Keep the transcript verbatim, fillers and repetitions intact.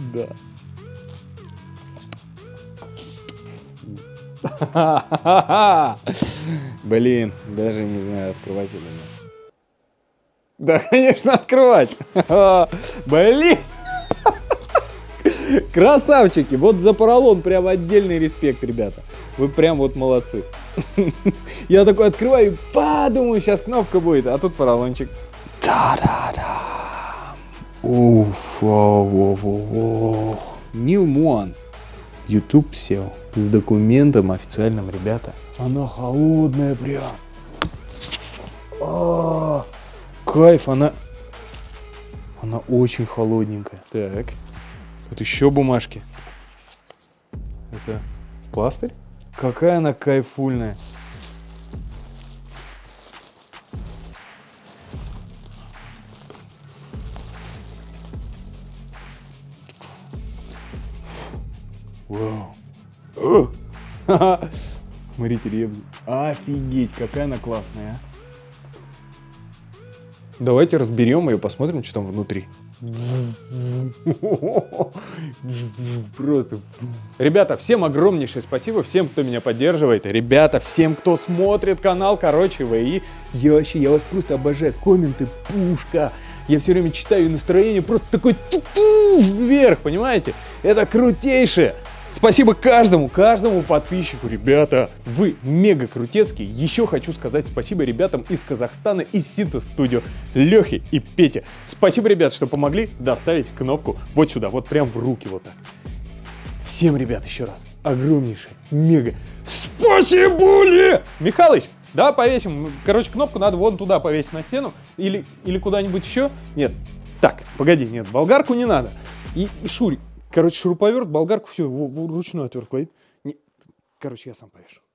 Да. Блин, даже не знаю, открывать или нет. Да, конечно, открывать. Блин. Красавчики. Вот за поролон прям отдельный респект, ребята. Вы прям вот молодцы. Я такой открываю, подумаю, сейчас кнопка будет, а тут поролончик. Та-да-да. Уф, о-о-о-о. Нил Муан. YouTube сел с документом официальным, ребята. Она холодная прям. А-а-а. Кайф, она... Она очень холодненькая. Так. Тут еще бумажки. Это пластырь? Какая она кайфульная. Вау. Смотрите, ребят. Офигеть, какая она классная, а. Давайте разберем ее, посмотрим, что там внутри. Просто. Ребята, всем огромнейшее спасибо, всем, кто меня поддерживает. Ребята, всем, кто смотрит канал, короче, ВИ. Я вообще, я вас просто обожаю. Комменты, пушка. Я все время читаю, и настроение просто такой вверх, понимаете? Это крутейшее. Спасибо каждому, каждому подписчику, ребята. Вы мега крутецкие. Еще хочу сказать спасибо ребятам из Казахстана, из Синтез Студио, Лехе и Пете. Спасибо, ребят, что помогли доставить кнопку вот сюда, вот прям в руки, вот так. Всем, ребят, еще раз огромнейшее, мега спасибо! Михалыч, да, повесим. Короче, кнопку надо вон туда повесить на стену или, или куда-нибудь еще. Нет, так, погоди, нет, болгарку не надо. И, и Шурик. Короче, шуруповерт, болгарку, все, вручную отвертку. Короче, я сам повешу.